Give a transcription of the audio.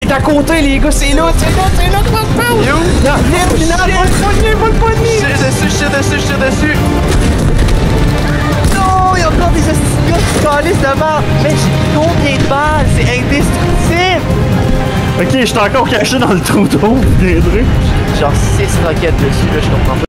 est à côté, les gars, c'est là, pow! Yo! Non, vite, va le poignet! Je tire dessus! Non, il y a encore des astigas qui se calissent de mort. Mais j'ai combien de balles? C'est indestructible! Ok, je suis encore caché dans le trou d'eau, des trucs. Genre 6 roquettes dessus, là, je comprends pas.